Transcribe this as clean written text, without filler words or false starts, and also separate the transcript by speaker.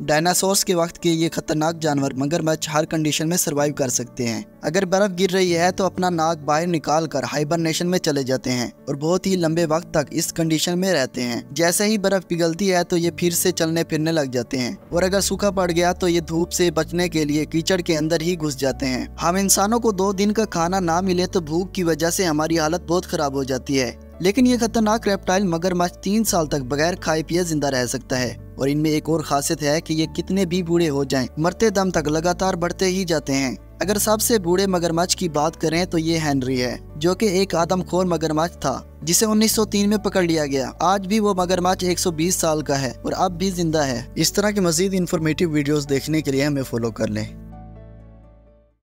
Speaker 1: Dinosaurs के वक्त के ये खतरनाक जानवर मगरमच्छ हर कंडीशन में सरवाइव कर सकते हैं। अगर बर्फ गिर रही है तो अपना नाक बाहर निकाल कर हाइबरनेशन में चले जाते हैं और बहुत ही लंबे वक्त तक इस कंडीशन में रहते हैं। जैसे ही बर्फ पिघलती है तो ये फिर से चलने फिरने लग जाते हैं और अगर सूखा पड़ गया तो ये धूप से बचने के लिए कीचड़ के अंदर ही घुस जाते हैं। हम इंसानों को 2 दिन का खाना ना मिले तो भूख की वजह से हमारी हालत बहुत खराब हो जाती है, लेकिन ये खतरनाक रेप्टाइल मगरमच्छ 3 साल तक बगैर खाए पिए जिंदा रह सकता है। और इनमें एक और खासियत है कि ये कितने भी बूढ़े हो जाएं, मरते दम तक लगातार बढ़ते ही जाते हैं। अगर सबसे बूढ़े मगरमच्छ की बात करें तो ये हेनरी है, जो कि एक आदमखोर मगरमच्छ था जिसे 1903 में पकड़ लिया गया। आज भी वो मगरमच्छ 120 साल का है और अब भी जिंदा है। इस तरह की मजीद इन्फॉर्मेटिव वीडियोस देखने के लिए हमें फॉलो कर लें।